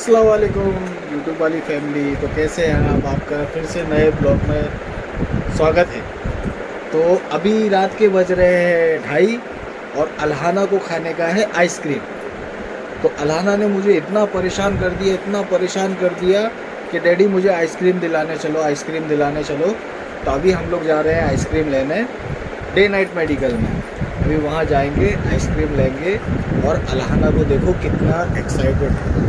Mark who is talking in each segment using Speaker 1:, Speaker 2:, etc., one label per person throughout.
Speaker 1: अस्सलाम वालेकुम यूट्यूब वाली फैमिली। तो कैसे हैं आप? आपका फिर से नए ब्लॉग में स्वागत है। तो अभी रात के बज रहे हैं 2:30 और अल्हाना को खाने का है आइसक्रीम। तो अल्हाना ने मुझे इतना परेशान कर दिया कि डैडी मुझे आइसक्रीम दिलाने चलो, आइसक्रीम दिलाने चलो। तो अभी हम लोग जा रहे हैं आइसक्रीम लेने डे नाइट मेडिकल में। अभी वहाँ जाएंगे, आइसक्रीम लेंगे और अल्हाना को देखो कितना एक्साइटेड है।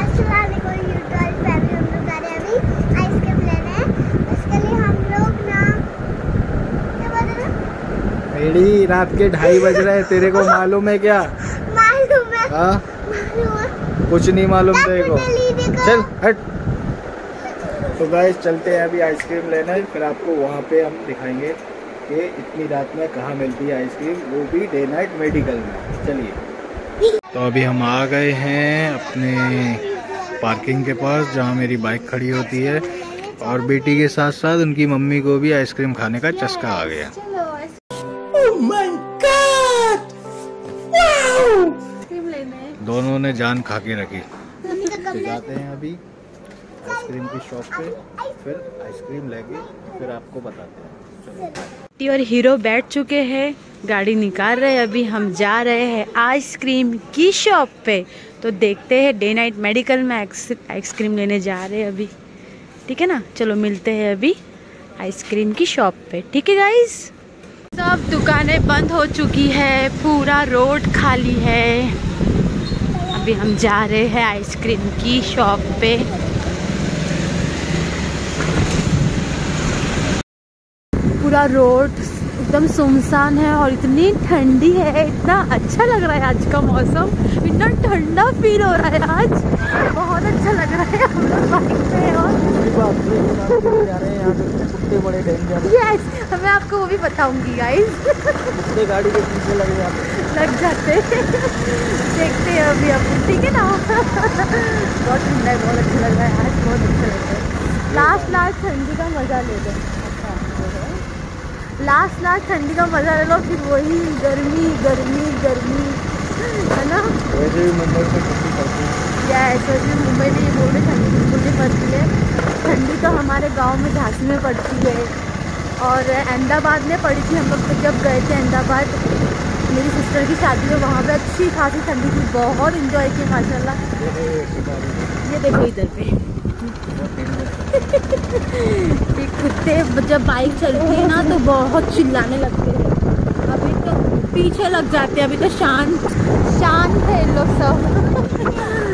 Speaker 1: मेरी रात के 2:30 बज रहे हैं, तेरे को मालूम है क्या?
Speaker 2: मालूम है।
Speaker 1: हाँ, कुछ नहीं मालूम तेरे को। चल हट। तो गाइस चलते हैं अभी आइसक्रीम लेने, फिर आपको वहाँ पे हम दिखाएंगे कि इतनी रात में कहाँ मिलती है आइसक्रीम, वो भी डे नाइट मेडिकल में। चलिए। तो अभी हम आ गए हैं अपने पार्किंग के पास जहाँ मेरी बाइक खड़ी होती है, और बेटी के साथ साथ उनकी मम्मी को भी आइसक्रीम खाने का चस्का आ गया।
Speaker 2: Oh my God! Wow!
Speaker 1: दोनों ने जान खा के रखी। तो जाते हैं अभी आइसक्रीम की शॉप पे, फिर आइसक्रीम लेके फिर आपको बताते हैं।
Speaker 3: और हीरो बैठ चुके हैं, गाड़ी निकाल रहे हैं। अभी हम जा रहे हैं आइसक्रीम की शॉप पे। तो देखते हैं, डे नाइट मेडिकल में आइसक्रीम लेने जा रहे हैं अभी। ठीक है ना, चलो मिलते हैं अभी आइसक्रीम की शॉप पे। ठीक है गाइस। सब दुकानें बंद हो चुकी है, पूरा रोड खाली है। अभी हम जा रहे हैं आइसक्रीम की शॉप पे। पूरा रोड एकदम सुनसान है और इतनी ठंडी है, इतना अच्छा लग रहा है आज का मौसम। इतना ठंडा फील हो रहा है आज, बहुत अच्छा लग रहा है। हम लोग बाइक पे और
Speaker 1: कुत्ते बड़े डेंजर।
Speaker 3: यस, मैं आपको वो भी बताऊंगी गाइस।
Speaker 1: कुत्ते गाड़ी के पीछे लग
Speaker 3: जाते देखते हैं अभी अपन। ठीक है ना। बहुत ठंडा है, बहुत अच्छा लग रहा है आज, बहुत अच्छा लग रहा है। लास्ट ठंडी का मजा ले लो। लास्ट ठंडी का मजा ले लो, फिर वही गर्मी है ना।
Speaker 1: वैसे भी मुंबई में ठंडी पड़ती है।
Speaker 3: ऐसे भी मुंबई में ये बोल रहे ठंडी बिल्कुल नहीं पड़ती है। ठंडी तो हमारे गांव में झांसी में पड़ती है और अहमदाबाद में पड़ी थी। हम लोग तो जब गए थे अहमदाबाद मेरी सिस्टर की शादी में, वहाँ पे अच्छी खासी ठंडी थी, बहुत इंजॉय की माशाल्लाह। ये देखो इधर पे कुत्ते जब बाइक चलती है ना तो बहुत चिल्लाने लगते हैं। अभी तो पीछे लग जाते हैं, अभी तो शांत है लोग सब।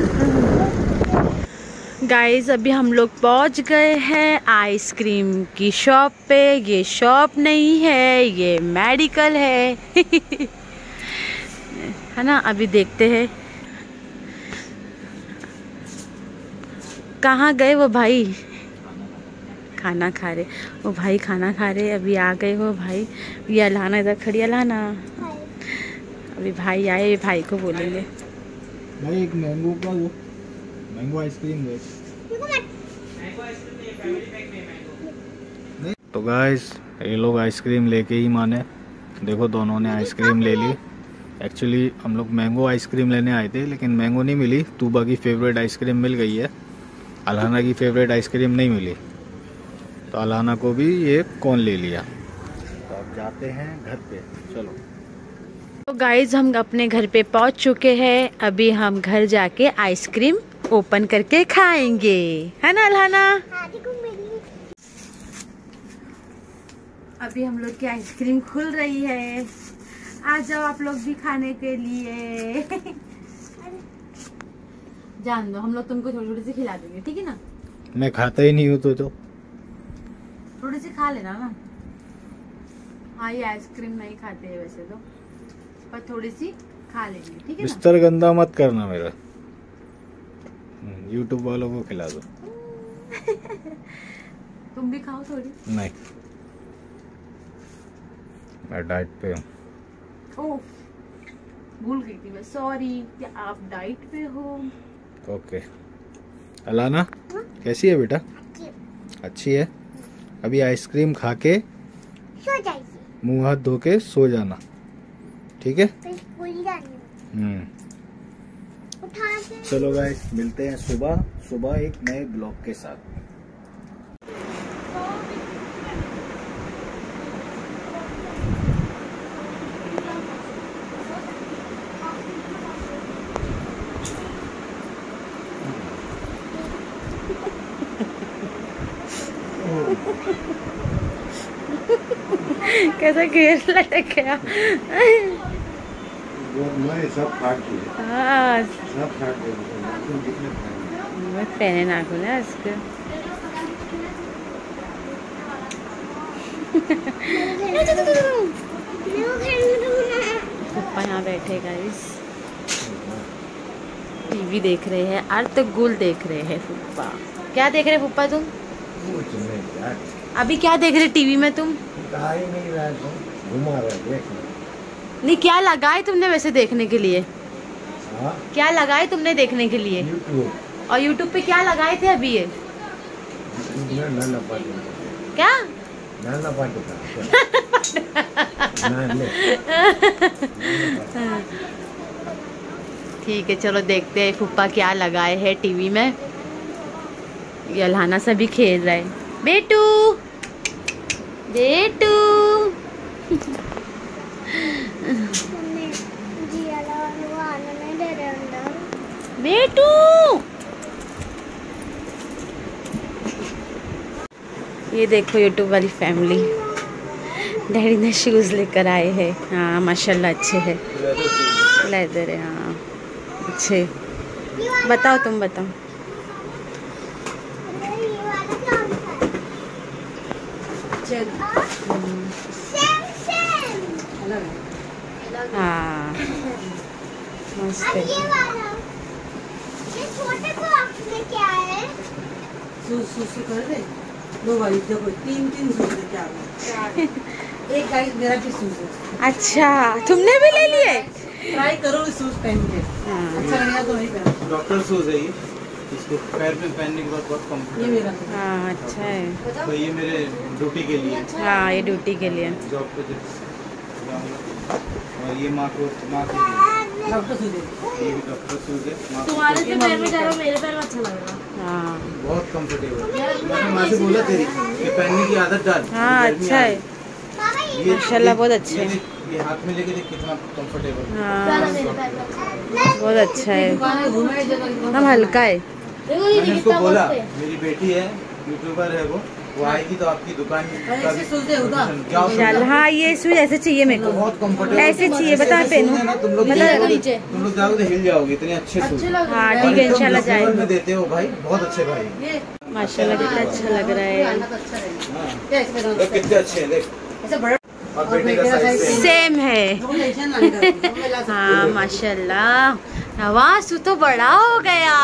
Speaker 3: गाइस अभी हम लोग पहुंच गए हैं आइसक्रीम की शॉप पे। ये शॉप नहीं है, ये मेडिकल है। है ना। अभी देखते हैं कहाँ गए वो भाई। खाना खा रहे वो भाई, खाना खा रहे। अभी आ गए वो भाई। ये अल्हाना इधर खड़ी। अल्हाना, अभी भाई आए, भाई को बोलेंगे
Speaker 1: भाई एक मैंगो आइसक्रीम दे। तो गाइस ये लोग आइसक्रीम लेके ही माने। देखो दोनों ने आइसक्रीम ले ली। एक्चुअली हम लोग मैंगो आइसक्रीम लेने आए थे, लेकिन मैंगो नहीं मिली। तूबा की फेवरेट आइसक्रीम मिल गई है, अल्हाना की फेवरेट आइसक्रीम नहीं मिली। तो अल्हाना को भी ये कौन ले लिया। तो अब जाते हैं घर पे, चलो।
Speaker 3: तो गाइज हम अपने घर पे पहुंच चुके हैं। अभी हम घर जाके आइसक्रीम ओपन करके खाएंगे, है ना अल्हाना। अभी हम लोग की आइसक्रीम खुल रही है, आ जाओ आप लोग भी खाने के लिए। जान दो, हम लोग तुमको थोड़ी थोड़ी सी खिला देंगे, ठीक है ना।
Speaker 1: मैं खाता ही नहीं हूँ तो
Speaker 3: थोड़ी सी खा लेना ना। हाँ, ये आइसक्रीम नहीं खाते हैं वैसे तो, पर थोड़ी सी खा लेंगे, ठीक है ना।
Speaker 1: बिस्तर गंदा मत करना मेरा, यूट्यूब वालों को खिला दो।
Speaker 3: तुम भी खाओ थोड़ी।
Speaker 1: नहीं, मैं डाइट पे हूँ।
Speaker 3: ओह, भूल गई थी मैं, सॉरी। क्या आप डाइट पे हो?
Speaker 1: ओके। अल्हाना कैसी है बेटा? अच्छी है। अभी आइसक्रीम खा के
Speaker 2: सो जाइए,
Speaker 1: मुंह हाथ धो के सो जाना, ठीक है।
Speaker 2: उठा के
Speaker 1: चलो गाइस, मिलते हैं सुबह सुबह एक नए ब्लॉग के साथ।
Speaker 3: कैसा घेर लटक गया।
Speaker 1: सब फाट गए।
Speaker 3: हाँ,
Speaker 1: सब फाट गए।
Speaker 3: मैं पहने ना खुला इसके। पप्पा यहाँ बैठे गाइस, टीवी देख रहे हैं, अर्तगुल देख रहे हैं। पप्पा क्या देख रहे पप्पा तुम? अभी क्या देख रहे टीवी में तुम?
Speaker 1: नहीं रहा, घुमा रहा, देख
Speaker 3: नहीं, क्या लगाए तुमने वैसे देखने के लिए?
Speaker 1: हाँ?
Speaker 3: क्या लगाए तुमने देखने के लिए?
Speaker 1: YouTube।
Speaker 3: और YouTube पे क्या लगाए थे अभी ये? क्या? ठीक है, चलो देखते हैं फूफा क्या लगाए हैं टीवी में। ये अल्हाना सभी खेल रहा है। बेटू बेटू बेटू। ये देखो यूट्यूब वाली फैमिली, डैडी ने शूज लेकर आए हैं। हाँ माशाल्लाह अच्छे हैं, लेदर है। हाँ अच्छे। बताओ तुम बताओ। हाँ मस्त है।
Speaker 2: ये छोटे बॉक्स में क्या है?
Speaker 4: सूसू कर दे। दो भाई देखो, तीन सूस क्या एक गाइस मेरा भी सूस है।
Speaker 3: अच्छा, तुमने भी ले लिए?
Speaker 4: ट्राई करो इस सूस पहन के। अच्छा लगेगा तो नहीं पहनो।
Speaker 5: डॉक्टर शूज है ये, इसको पैर में पहनने के बाद बहुत कम्फर्ट।
Speaker 4: ये मेरा
Speaker 3: हाँ अच्छा है।
Speaker 5: तो ये मेरे ड्यूटी के लिए,
Speaker 3: हाँ ये ड्यूटी के लिए।
Speaker 5: जॉब पे जाऊंगा। और ये माँ के लिए,
Speaker 4: डॉक्टर सूस
Speaker 5: ये भी डॉक्टर शूज है। माँ को
Speaker 4: तुम्हारे तो पैर में करो, मेरे पैर में अच्छा लगेगा।
Speaker 3: हाँ
Speaker 5: बहुत कम्फर्टेबल। मैंने माँ से बोला तेरी कि पहनने की आदत डाल।
Speaker 3: हाँ अच्छा है,
Speaker 5: ये
Speaker 3: माशाल्लाह बहुत अच्छे है।
Speaker 5: ये हाथ में लेके देख कितना कम्फर्टेबल।
Speaker 3: हाँ बहुत अच्छा है,
Speaker 4: दुकान घूमे
Speaker 3: एकदम हल्का है।
Speaker 5: मैंने उसको बोला मेरी बेटी है, यूट्यूबर है, वो आएगी तो आपकी दुकान का भी
Speaker 3: इंशाल्लाह। हाँ ये शूज ऐसे चाहिए मेरे को,
Speaker 5: बहुत कम्फर्टेबल
Speaker 3: ऐसे चाहिए। बता पहनूं?
Speaker 5: तुम लोग जाओगे तो हिल जाओगे, इतने अच्छे सूट।
Speaker 3: हाँ ठीक है इंशाल्लाह जाएगा।
Speaker 5: में देते हो भाई, बहुत अच्छे भाई।
Speaker 3: माशाल्लाह कितना अच्छा लग रहा है।
Speaker 5: देख कितने अच्छे हैं, देख। और बेटे का साइज
Speaker 3: सेम है। हाँ माशाल्लाह। नवाज तू तो बड़ा हो गया,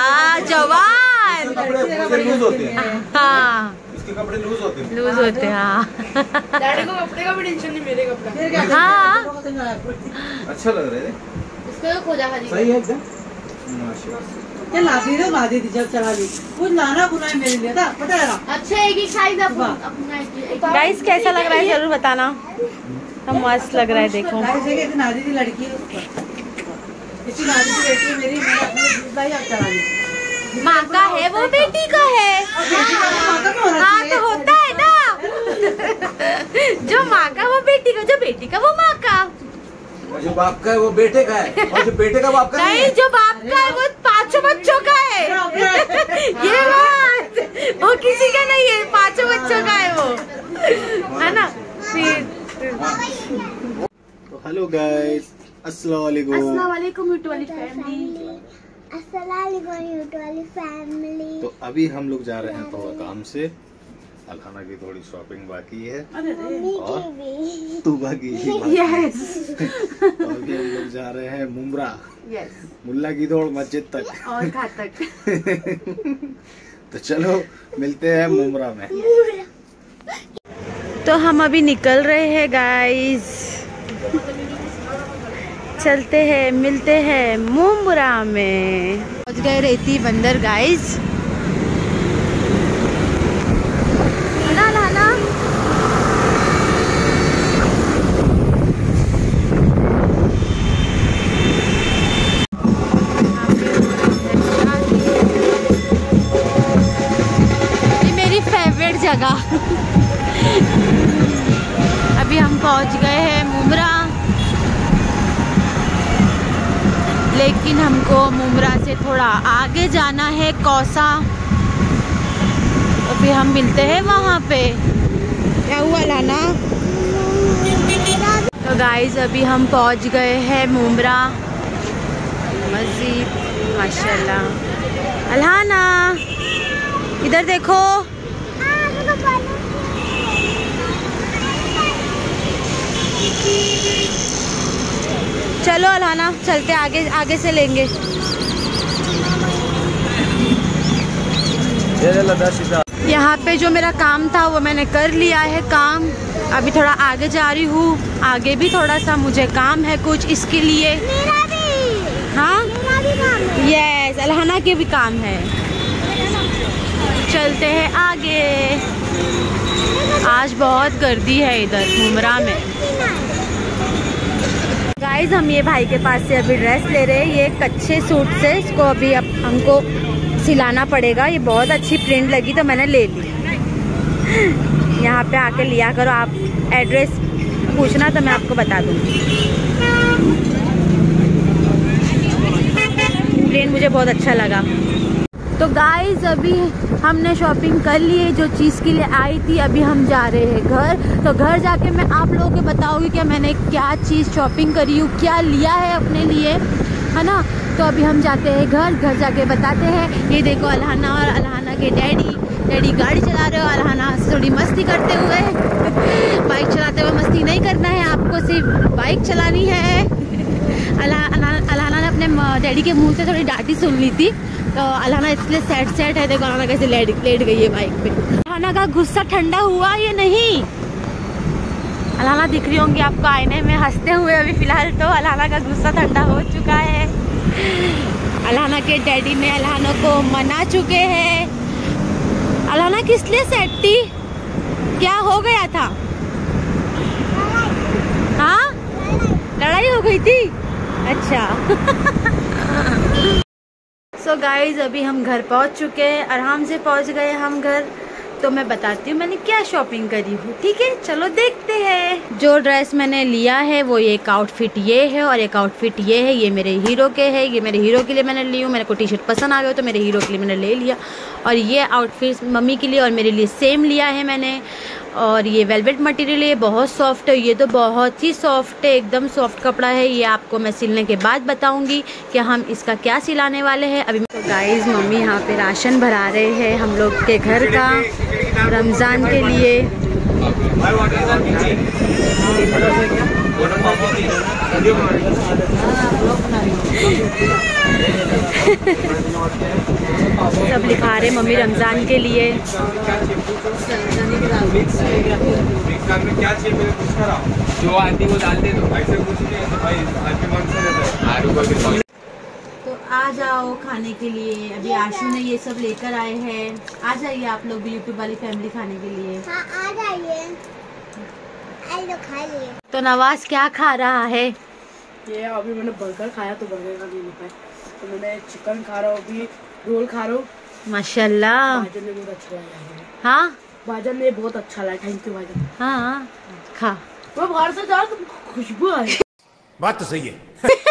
Speaker 3: जवान।
Speaker 5: कपड़े लूज होते हैं।
Speaker 3: हाँ
Speaker 5: इसके कपड़े लूज होते हैं।
Speaker 3: लूज होते हैं। हाँ
Speaker 4: डैडी को कपड़े का भी टेंशन नहीं, मेरे कपड़ा।
Speaker 3: हाँ
Speaker 5: अच्छा लग रहा है,
Speaker 4: इसको खोजा
Speaker 5: सही है एकदम। माशाल्लाह।
Speaker 4: क्या ला दी थी जब चला ली कुछ लाना बुनाई मेरे लिए था, पता है ना।
Speaker 2: अच्छा एक ही साइज
Speaker 3: गाइस कैसा लग रहा है जरूर बताना। तो मस्त लग रहा है देखो।
Speaker 4: इतनी नादी थी लड़की है, इतनी नादी थी बेटी मेरी, मैंने अपने दूसरा ही अब चला ली।
Speaker 3: माँ का है वो बेटी का है। हाँ तो होता है ना, जो माँ का वो बेटी का, जो बेटी का वो माँ का।
Speaker 5: और जो बाप का है वो बेटे का है, और जो बेटे का बाप का
Speaker 3: नहीं, जो बाप का है वो 5 बच्चों का है। ये बात वो किसी का नहीं है, 5 बच्चों का है वो, है ना।
Speaker 1: तो हेलो गाइस, अस्सलाम वालेकुम।
Speaker 3: यूट्यूब वाली फैमिली।
Speaker 2: यूट्यूब वाली फैमिली।
Speaker 1: तो अभी हम लोग जा रहे हैं तो काम से। अल्हाना की थोड़ी शॉपिंग बाकी है और तू बाकी
Speaker 3: यस
Speaker 1: तो अभी हम लोग जा रहे हैं मुमरा,
Speaker 3: यस,
Speaker 1: मुल्ला की दौड़ मस्जिद तक।
Speaker 3: और कहाँ तक।
Speaker 1: तो चलो मिलते हैं मुमरा में।
Speaker 3: तो हम अभी निकल रहे हैं गाइस, चलते हैं, मिलते हैं मुमरा में। पहुंच गए रेती बंदर गाइस। जगह। अभी हम पहुंच गए हैं मुमरा, लेकिन हमको मुमरा से थोड़ा आगे जाना है कौसा, तो फिर हम मिलते हैं वहाँ पे। क्या हुआ लाना? तो गाइस अभी हम पहुँच गए हैं मुमरा मस्जिद। माशाल्लाह। अल्हाना इधर देखो। चलो अल्हाना चलते, आगे से लेंगे। यहाँ पे जो मेरा काम था वो मैंने कर लिया है काम। अभी थोड़ा आगे जा रही हूँ, आगे भी थोड़ा सा मुझे काम है कुछ, इसके लिए।
Speaker 2: मेरा भी।
Speaker 3: हाँ
Speaker 2: मेरा भी काम है।
Speaker 3: यस, अल्हाना के भी काम है। चलते हैं आगे। आज बहुत गर्दी है इधर मुमरा में। गाइस हम ये भाई के पास से अभी ड्रेस ले रहे हैं, ये कच्चे सूट से। इसको अभी अब हमको सिलाना पड़ेगा। ये बहुत अच्छी प्रिंट लगी तो मैंने ले ली। यहाँ पे आके लिया करो आप, एड्रेस पूछना तो मैं आपको बता दूँगी। प्रिंट मुझे बहुत अच्छा लगा। तो गाइस अभी हमने शॉपिंग कर ली है जो चीज़ के लिए आई थी। अभी हम जा रहे हैं घर। तो घर जाके मैं आप लोगों को बताऊंगी कि मैंने क्या चीज़ शॉपिंग करी हूँ, क्या लिया है अपने लिए, है ना। तो अभी हम जाते हैं घर जाके बताते हैं। ये देखो अल्हाना और अल्हाना के डैडी गाड़ी चला रहे हो। अल्हाना से थोड़ी मस्ती करते हुए। बाइक चलाते हुए मस्ती नहीं करना है आपको, सिर्फ बाइक चलानी है। अल्हाना ने अपने डैडी के मुंह से थोड़ी डांटी सुन ली थी, तो अल्हाना इसलिए सेट है। देखो अल्हाना कैसे लेट गई है बाइक पे। अल्हाना का गुस्सा ठंडा हुआ या नहीं? अल्हाना दिख रही होंगी आपको आईने में हंसते हुए अभी फिलहाल। तो अल्हाना का गुस्सा ठंडा हो चुका है। अल्हाना के डैडी ने अल्हाना को मना चुके हैं। अल्हाना किस लिए सेट थी? क्या हो गया था? हाँ लड़ाई हो गई थी। अच्छा। सो गाइज अभी हम घर पहुंच चुके हैं, आराम से पहुंच गए हम घर। तो मैं बताती हूँ मैंने क्या शॉपिंग करी हूँ, ठीक है। चलो देखते हैं। जो ड्रेस मैंने लिया है वो एक आउटफिट ये है और एक आउटफिट ये है। ये मेरे हीरो के है, ये मेरे हीरो के लिए मैंने ली हूँ। मेरे को टी शर्ट पसंद आ गया तो मेरे हीरो के लिए मैंने ले लिया। और ये आउटफिट मम्मी के लिए और मेरे लिए सेम लिया है मैंने। और ये वेलवेट मटेरियल है, बहुत सॉफ्ट है। ये तो बहुत ही सॉफ्ट है, एकदम सॉफ्ट कपड़ा है। ये आपको मैं सिलने के बाद बताऊंगी कि हम इसका क्या सिलाने वाले हैं। अभी तो गाइस मम्मी यहाँ पे राशन भरा रहे हैं हम लोग के घर का रमज़ान के लिए। सब लिखा रहे मम्मी रमज़ान के लिए।
Speaker 6: क्या चाहिए मेरे कुछ करा जो आती वो डाल दे दो, ऐसे कुछ नहीं है भाई, आपके मन से रहता है।
Speaker 3: तो आ जाओ खाने के लिए। अभी आशू ने ये सब लेकर आए हैं। आ जाइए आप लोग भी यूट्यूब वाली फैमिली खाने के लिए।
Speaker 2: हाँ आ जाइए, आइए खा लिए।
Speaker 3: तो नवाज क्या खा रहा है?
Speaker 4: ये अभी मैंने बर्गर खाया तो बर्गर का नहीं लिखा है, तो मैंने चिकन खा रहा हूँ, अभी रोल खा रहा हूँ।
Speaker 3: माशाल्लाह।
Speaker 4: भाईजान ने बहुत अच्छा लगा।
Speaker 3: हाँ
Speaker 4: भाईजान ने बहुत अच्छा लगा, थैंक यू भाईजान।
Speaker 3: हाँ खा।
Speaker 4: मैं बाहर से जा तो खुशबू आई।
Speaker 6: बात तो सही है।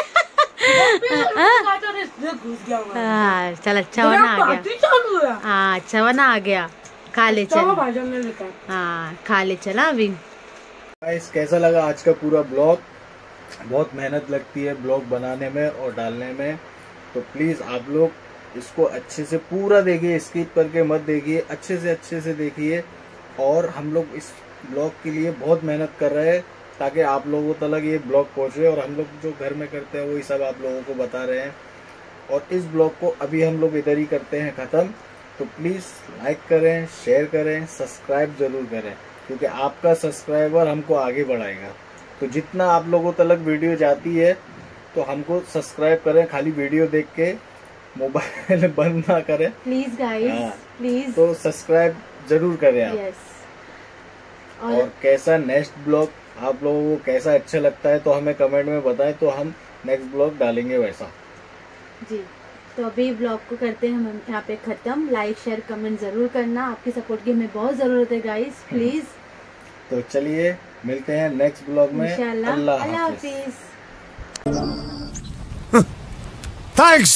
Speaker 4: घुस गया मैं।
Speaker 3: हाँ चल अच्छा बना आ गया।
Speaker 4: चालू है।
Speaker 3: हाँ अच्छा बना आ गया, खा ले चल।
Speaker 4: भाईजान ने लिखा।
Speaker 3: हाँ खा ले चला अभी।
Speaker 1: गाइस कैसा लगा आज का पूरा ब्लॉग? बहुत मेहनत लगती है ब्लॉग बनाने में और डालने में, तो प्लीज़ आप लोग इसको अच्छे से पूरा देखिए, स्किप करके मत देखिए, अच्छे से देखिए। और हम लोग इस ब्लॉग के लिए बहुत मेहनत कर रहे हैं ताकि आप लोगों तक ये ब्लॉग पहुंचे, और हम लोग जो घर में करते हैं वही सब आप लोगों को बता रहे हैं। और इस ब्लॉग को अभी हम लोग इधर ही करते हैं ख़त्म। तो प्लीज़ लाइक करें, शेयर करें, सब्सक्राइब जरूर करें, क्योंकि आपका सब्सक्राइबर हमको आगे बढ़ाएगा। तो जितना आप लोगों तक वीडियो जाती है तो हमको सब्सक्राइब करें, खाली वीडियो देख के मोबाइल बंद ना करें
Speaker 3: प्लीज गाइस, प्लीज।
Speaker 1: तो सब्सक्राइब जरूर करें आप।
Speaker 3: यस।
Speaker 1: और कैसा नेक्स्ट ब्लॉग आप लोगों को कैसा अच्छा लगता है तो हमें कमेंट में बताएं, तो हम नेक्स्ट ब्लॉग डालेंगे वैसा।
Speaker 3: जी तो अभी ब्लॉग को करते हैं हम यहाँ पे ख़त्म। लाइक शेयर कमेंट ज़रूर करना, आपकी सपोर्ट की हमें बहुत ज़रूरत है गाइस, प्लीज़।
Speaker 1: तो चलिए मिलते हैं नेक्स्ट ब्लॉग में।
Speaker 3: इंशाल्लाह।
Speaker 1: अल्लाह
Speaker 3: अल्लाह
Speaker 1: हाफिज़।
Speaker 3: हाफिज़।
Speaker 7: Thanks.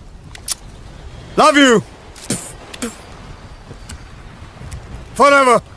Speaker 7: Love you. Forever.